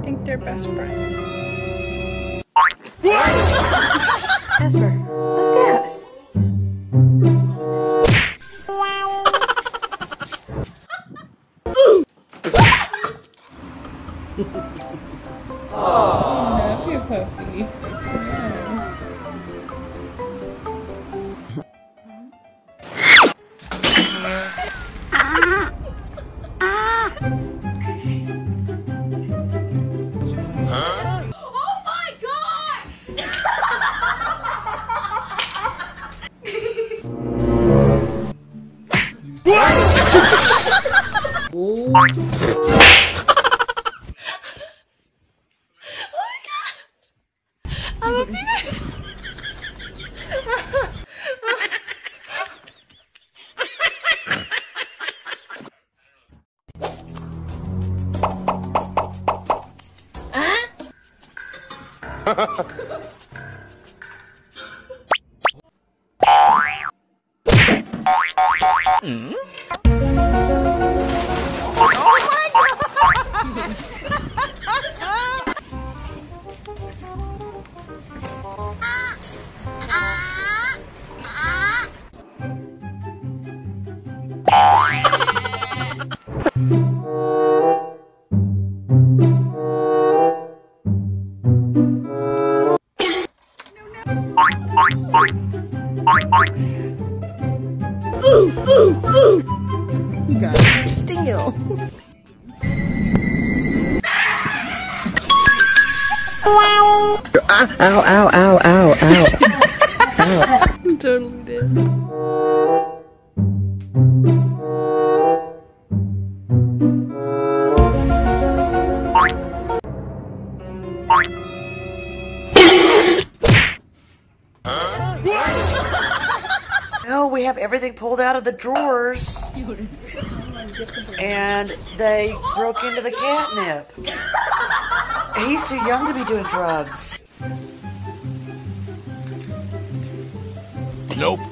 think they're best friends. Casper, what's that? Oh, you puppy. Oh my gosh! I'm a female. You got it. Deal. Ow, ow, ow, ow, ow. Ow. You totally did. No, we have everything pulled out of the drawers. And they broke into the catnip. He's too young to be doing drugs. Nope.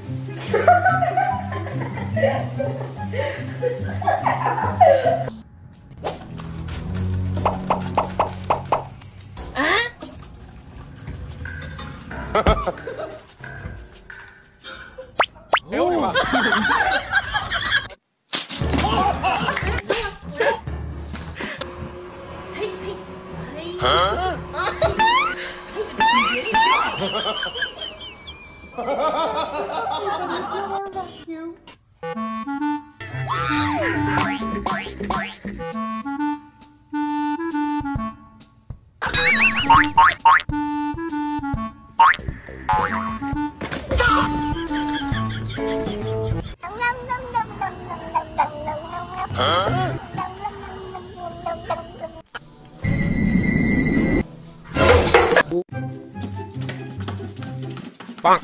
Bonk.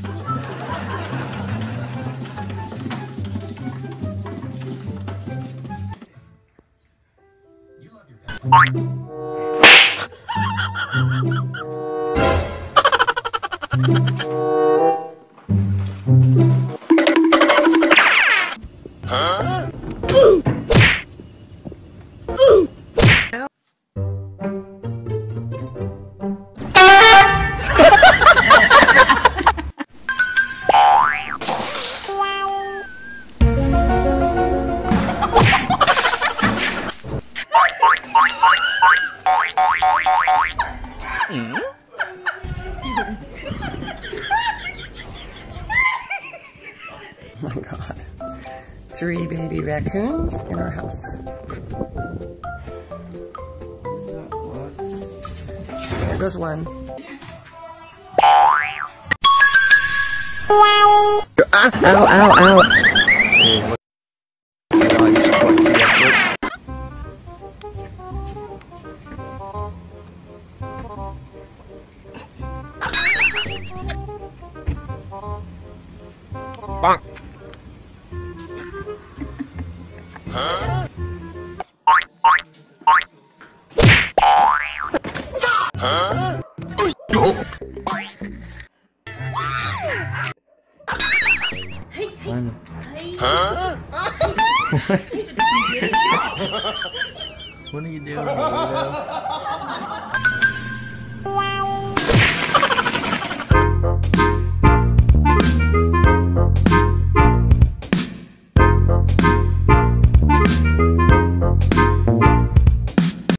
Oh my god. 3 baby raccoons in our house. There goes one. Ow, ow, ow, ow. Hey, look. Bonk. Huh? Huh? Huh? What are you doing, weirdo?